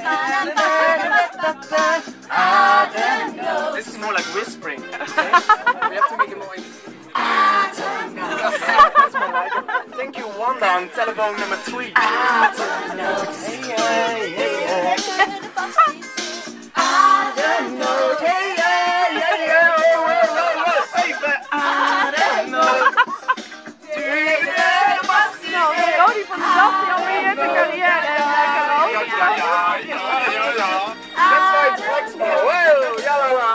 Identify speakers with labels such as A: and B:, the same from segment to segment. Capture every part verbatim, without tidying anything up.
A: Ademnood. This is more like whispering. Okay? We have to make it more. Ademnood. That's more like it. Thank you, Wanda, on telephone number three. Ademnood. Hey, hey, hey, hey. Ademnood. Hey, hey, hey, hey. Oh, oh, oh, oh, baby. Ademnood.
B: Rodi van de dag die alweer te carrière en karaoke.
A: Ja, ja, ja, ja, ja. That's why it's flexible. Wow, ja, la, la.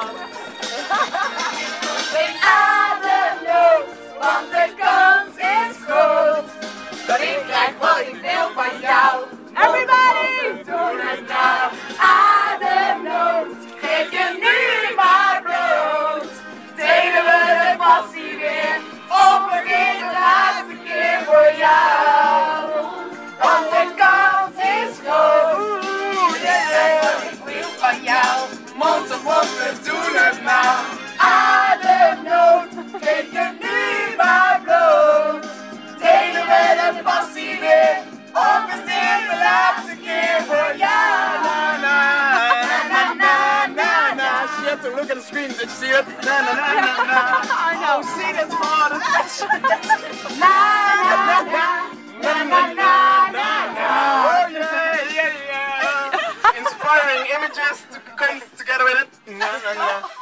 C: Geen ademnood, want de kans is groot dat ik krijg wat ik wil van jou.
B: Everybody!
C: Doe het nou. Ademnood, geef je nu maar bloot. Delen we de passie weer, of vergeet de laatste keer voor jou. Want de kans is groot, yeah, wat ik wil van jou. Mond op mond, we doen het nou. Ademnood, geef je nu maar bloot. Delen we de passie weer, of is dit de laatste keer voor jou?
A: Na, na, na, na, na, na. She had to look at the screen. Did you see it? Na, na, na, na, na.
B: I know.
A: Oh, see, that's hard.
C: Na, na, na, na, na, na, na, na.
A: Oh, yeah, yeah, yeah. Inspiring images to come together with it. Na, na, na.